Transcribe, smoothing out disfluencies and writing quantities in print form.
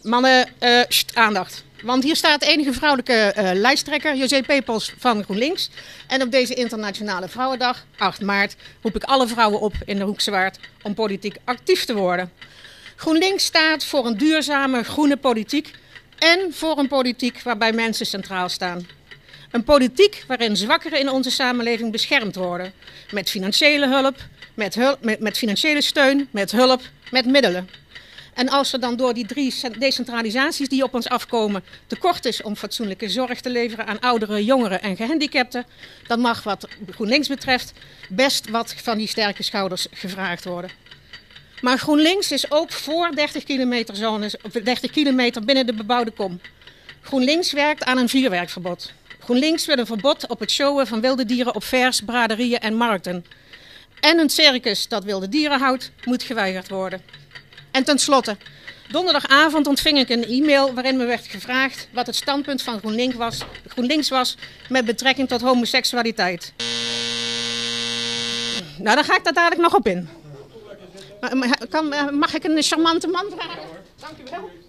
Mannen, aandacht. Want hier staat de enige vrouwelijke lijsttrekker, José Pepels van GroenLinks. En op deze Internationale Vrouwendag, 8 maart, roep ik alle vrouwen op in de Hoekse Waard om politiek actief te worden. GroenLinks staat voor een duurzame groene politiek en voor een politiek waarbij mensen centraal staan. Een politiek waarin zwakkeren in onze samenleving beschermd worden. Met financiële hulp, met financiële steun, met hulp, met middelen. En als er dan door die 3 decentralisaties die op ons afkomen tekort is om fatsoenlijke zorg te leveren aan ouderen, jongeren en gehandicapten, dan mag wat GroenLinks betreft best wat van die sterke schouders gevraagd worden. Maar GroenLinks is ook voor 30 kilometer zones, 30 kilometer binnen de bebouwde kom. GroenLinks werkt aan een vuurwerkverbod. GroenLinks wil een verbod op het showen van wilde dieren op fairs, braderieën en markten. En een circus dat wilde dieren houdt, moet geweigerd worden. En tenslotte, donderdagavond ontving ik een e-mail waarin me werd gevraagd wat het standpunt van GroenLinks was met betrekking tot homoseksualiteit. Nou, daar ga ik daar dadelijk nog op in. Mag ik een charmante man vragen? Dank u wel.